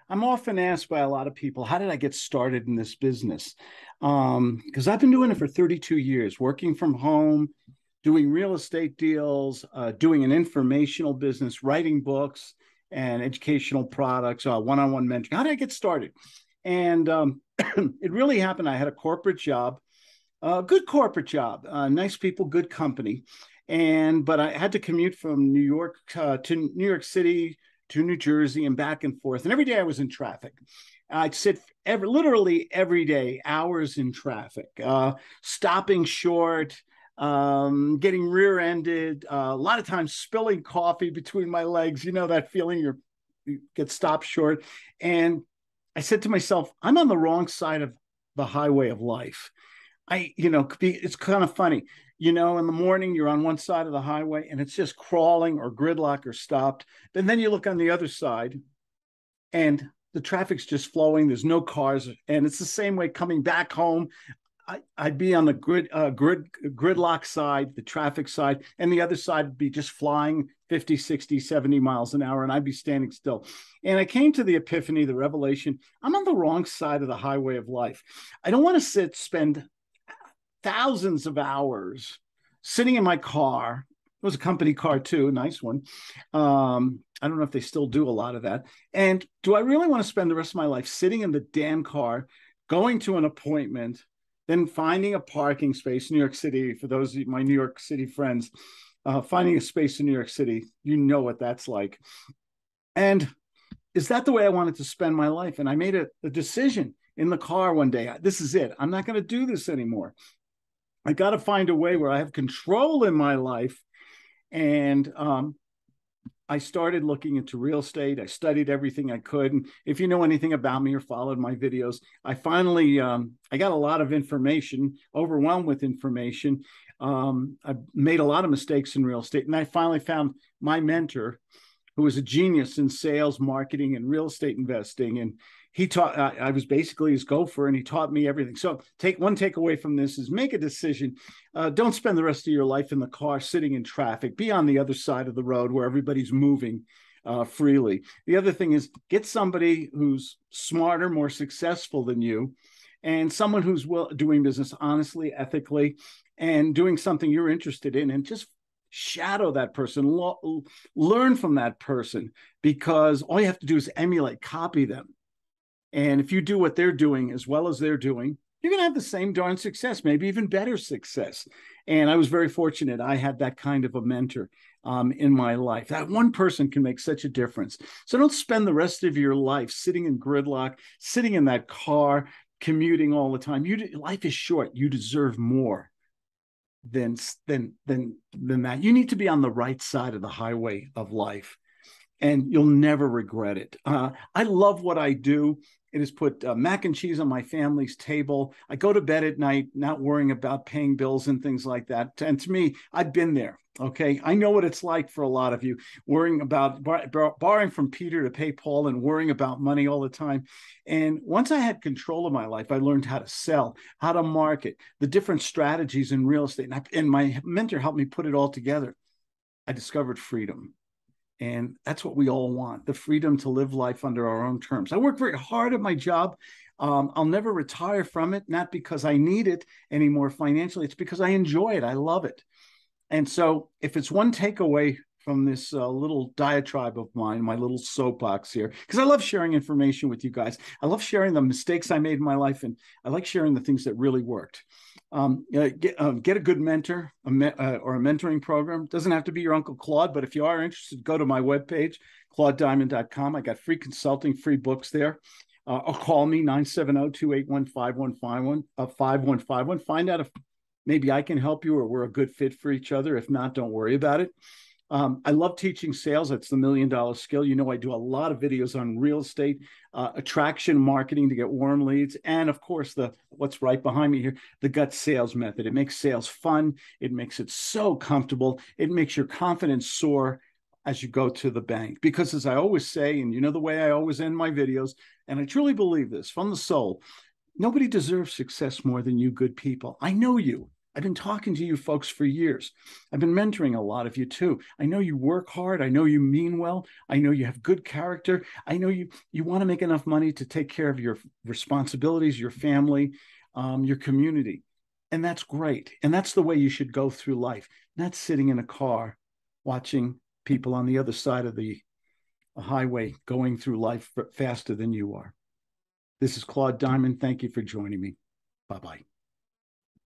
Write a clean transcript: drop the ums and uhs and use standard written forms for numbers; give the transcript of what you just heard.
I'm often asked by a lot of people, how did I get started in this business? Because I've been doing it for 32 years, working from home, doing real estate deals, doing an informational business, writing books and educational products, one-on-one mentoring. How did I get started? And it really happened. I had a corporate job, a good corporate job, nice people, good company. But I had to commute from New York to New York City to New Jersey and back and forth. And every day I was in traffic. I'd sit literally every day, hours in traffic, stopping short, getting rear-ended, a lot of times spilling coffee between my legs. You know that feeling, you get stopped short. And I said to myself, I'm on the wrong side of the highway of life. It's kind of funny. In the morning, you're on one side of the highway and it's just crawling or gridlock or stopped. And then you look on the other side and the traffic's just flowing. There's no cars. And it's the same way coming back home. I'd be on the gridlock side, the traffic side, and the other side would be just flying 50, 60, 70 miles an hour, and I'd be standing still. And I came to the epiphany, the revelation, I'm on the wrong side of the highway of life. I don't want to spend thousands of hours sitting in my car. It was a company car too, a nice one. I don't know if they still do a lot of that. And do I really want to spend the rest of my life sitting in the damn car, going to an appointment, then finding a parking space in New York City? For those of my New York City friends, finding a space in New York City, you know what that's like. And is that the way I wanted to spend my life? And I made a decision in the car one day. This is it. I'm not going to do this anymore. I got to find a way where I have control in my life. And I started looking into real estate. I studied everything I could. And if you know anything about me or followed my videos, I finally, I got a lot of information, overwhelmed with information. I made a lot of mistakes in real estate. And I finally found my mentor, who was a genius in sales, marketing, and real estate investing. And he taught, I was basically his gopher, and he taught me everything. So one takeaway from this is make a decision. Don't spend the rest of your life in the car sitting in traffic. Be on the other side of the road where everybody's moving freely. The other thing is get somebody who's smarter, more successful than you, and someone who's doing business honestly, ethically, and doing something you're interested in, and just shadow that person, learn from that person, because all you have to do is emulate, copy them. And if you do what they're doing as well as they're doing, you're going to have the same darn success, maybe even better success. And I was very fortunate. I had that kind of a mentor in my life. That one person can make such a difference. So don't spend the rest of your life sitting in gridlock, sitting in that car, commuting all the time. Life is short. You deserve more than that. You need to be on the right side of the highway of life, and you'll never regret it. I love what I do. It has put mac and cheese on my family's table. I go to bed at night not worrying about paying bills and things like that. And to me, I've been there. Okay, I know what it's like for a lot of you, worrying about borrowing from Peter to pay Paul and worrying about money all the time. And once I had control of my life, I learned how to sell, how to market, the different strategies in real estate. And my mentor helped me put it all together. I discovered freedom. And that's what we all want, the freedom to live life under our own terms. I work very hard at my job. I'll never retire from it, not because I need it anymore financially. It's because I enjoy it. I love it. And so if it's one takeaway from this little diatribe of mine, my little soapbox here, because I love sharing information with you guys. I love sharing the mistakes I made in my life, and I like sharing the things that really worked. Get a good mentor or a mentoring program. Doesn't have to be your Uncle Claude, but if you are interested, go to my webpage, claudediamond.com. I got free consulting, free books there. Or call me, 970-281-5151. Find out if maybe I can help you or we're a good fit for each other. If not, don't worry about it. I love teaching sales. That's the $1 million skill. You know, I do a lot of videos on real estate, attraction marketing to get warm leads. And of course, what's right behind me here, the gut sales method. It makes sales fun. It makes it so comfortable. It makes your confidence soar as you go to the bank. Because as I always say, and you know the way I always end my videos, and I truly believe this from the soul, nobody deserves success more than you good people. I know you. I've been talking to you folks for years. I've been mentoring a lot of you too. I know you work hard. I know you mean well. I know you have good character. I know you want to make enough money to take care of your responsibilities, your family, your community. And that's great. And that's the way you should go through life, not sitting in a car watching people on the other side of the highway going through life faster than you are. This is Claude Diamond. Thank you for joining me. Bye-bye.